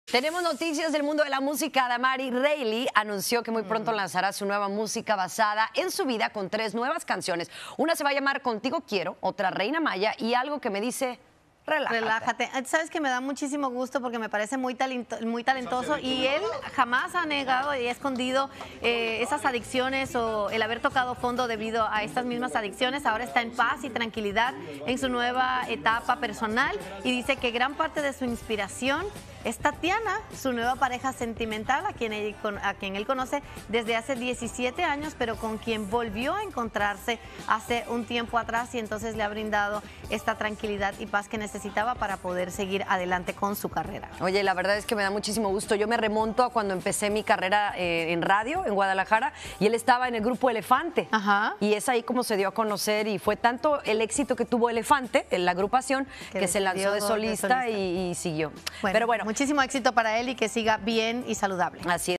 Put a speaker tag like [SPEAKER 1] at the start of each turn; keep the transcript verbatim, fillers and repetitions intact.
[SPEAKER 1] Tenemos noticias del mundo de la música. Damari Reilly anunció que muy pronto lanzará su nueva música basada en su vida con tres nuevas canciones. Una se va a llamar Contigo Quiero, otra Reina Maya y algo que me dice relájate.
[SPEAKER 2] Relájate. Sabes que me da muchísimo gusto porque me parece muy, talento, muy talentoso y él jamás ha negado y ha escondido eh, esas adicciones o el haber tocado fondo debido a estas mismas adicciones. Ahora está en paz y tranquilidad en su nueva etapa personal y dice que gran parte de su inspiración es Tatiana, su nueva pareja sentimental, a quien, él, a quien él conoce desde hace diecisiete años, pero con quien volvió a encontrarse hace un tiempo atrás y entonces le ha brindado esta tranquilidad y paz que necesitaba para poder seguir adelante con su carrera.
[SPEAKER 1] Oye, la verdad es que me da muchísimo gusto. Yo me remonto a cuando empecé mi carrera eh, en radio en Guadalajara y él estaba en el grupo Elefante.
[SPEAKER 2] Ajá.
[SPEAKER 1] Y es ahí como se dio a conocer y fue tanto el éxito que tuvo Elefante en la agrupación que, que se lanzó de solista, de solista. Y, y siguió.
[SPEAKER 2] Bueno,
[SPEAKER 1] pero bueno,
[SPEAKER 2] muchísimo éxito para él y que siga bien y saludable.
[SPEAKER 1] Así es.